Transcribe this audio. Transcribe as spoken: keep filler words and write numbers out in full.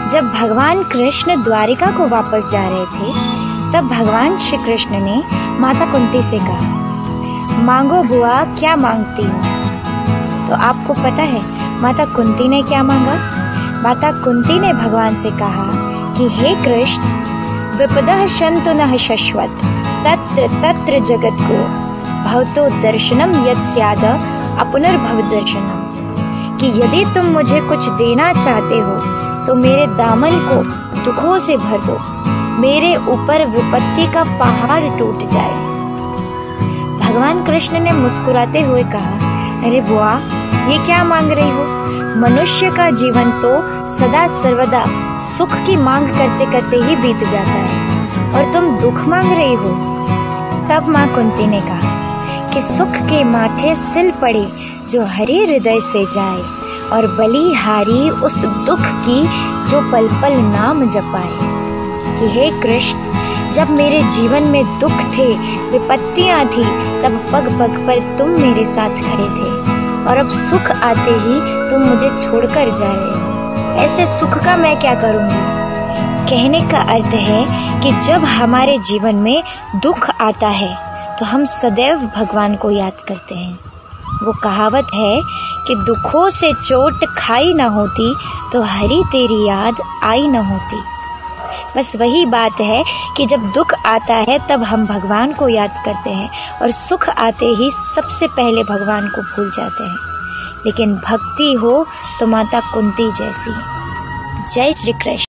जब भगवान कृष्ण द्वारिका को वापस जा रहे थे, तब भगवान श्री कृष्ण ने माता कुंती से कहा, मांगो बुआ, क्या मांगती हो? तो आपको पता है माता कुंती ने क्या मांगा? माता कुंती ने भगवान से कहा कि हे कृष्ण, विपदः शन्तु नः शश्वत तत्र तत्र जगद्गुरु भवतो दर्शनम यत् स्याद अपुनर्भव दर्शनम, कि यदि तुम मुझे कुछ देना चाहते हो तो मेरे दामन को दुखों से भर दो, मेरे ऊपर विपत्ति का पहाड़ टूट जाए। भगवान कृष्ण ने मुस्कुराते हुए कहा, अरे बुआ, ये क्या मांग रही हो? मनुष्य का जीवन तो सदा सर्वदा सुख की मांग करते करते ही बीत जाता है, और तुम दुख मांग रही हो। तब माँ कुंती ने कहा कि सुख के माथे सिल पड़े जो हरे हृदय से जाए, और बलिहारी उस दुख की जो पल पल नाम जपाए। कि हे कृष्ण, जब मेरे जीवन में दुख थे, विपत्तियां थी, तब पग पग पर तुम मेरे साथ खड़े थे, और अब सुख आते ही तुम मुझे छोड़कर जा रहे हो। ऐसे सुख का मैं क्या करूंगी? कहने का अर्थ है कि जब हमारे जीवन में दुख आता है तो हम सदैव भगवान को याद करते हैं। वो कहावत है कि दुखों से चोट खाई न होती तो हरी तेरी याद आई न होती। बस वही बात है कि जब दुख आता है तब हम भगवान को याद करते हैं, और सुख आते ही सबसे पहले भगवान को भूल जाते हैं। लेकिन भक्ति हो तो माता कुंती जैसी। जय श्री कृष्ण।